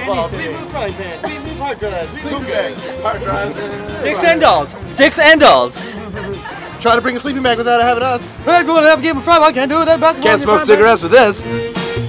balls. We move frying pans. We move hard drives. We move hard drives. Sticks and dolls. Sticks and dolls. Try to bring a sleeping bag without having us. Hey, if you want to have a game of fry, I can't do it. That basketball. Can't smoke cigarettes with this.